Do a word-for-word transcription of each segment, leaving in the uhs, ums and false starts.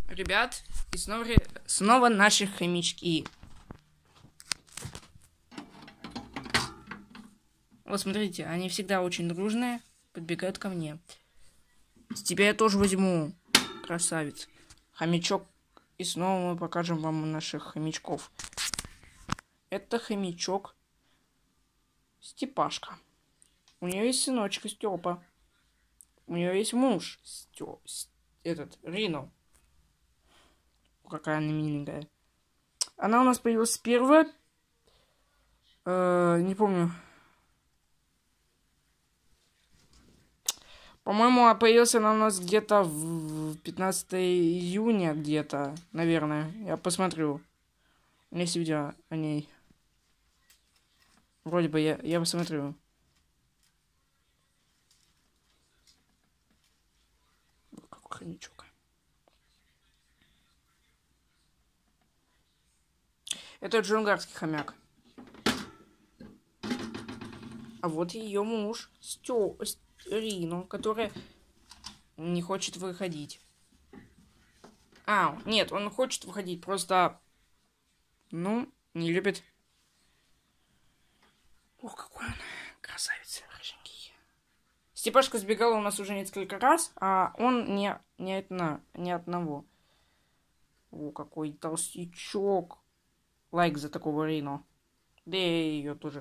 ребят, и снова, снова наши хомячки. Вот смотрите, они всегда очень дружные, подбегают ко мне. С тебя я тоже возьму, красавец. Хомячок. И снова мы покажем вам наших хомячков. Это хомячок Степашка. У нее есть сыночка Степа. У нее есть муж Стё... этот, Рино. Какая она миленькая. Она у нас появилась первая. Э, не помню. По-моему, появился она у нас где-то в пятнадцатого июня, где-то, наверное. Я посмотрю. У меня есть видео о ней. Вроде бы я, я посмотрю. Какой хомячок. Это джунгарский хомяк. А вот ее муж, Стё... Рино, который не хочет выходить. А, нет, он хочет выходить, просто, ну, не любит. Ох, какой он красавец, рыженький. Степашка сбегала у нас уже несколько раз, а он не, не, одна, не одного. О, какой толстячок. Лайк за такого Рино. Да и ее тоже.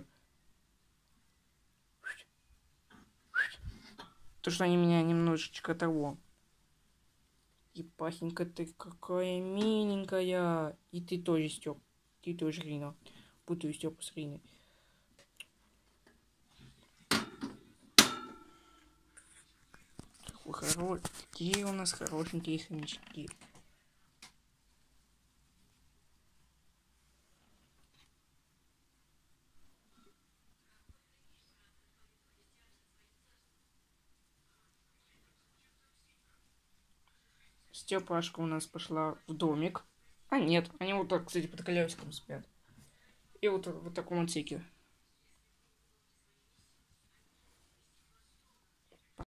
То, что они меня немножечко того. Епахенька, ты какая миленькая. И ты тоже, Степ. Ты тоже, Рина. Путаю Степу с Риной. Какой хороший. Какие у нас хорошенькие хомячки. Степашка у нас пошла в домик. А нет, они вот так, кстати, под колесиком спят. И вот в вот таком отсеке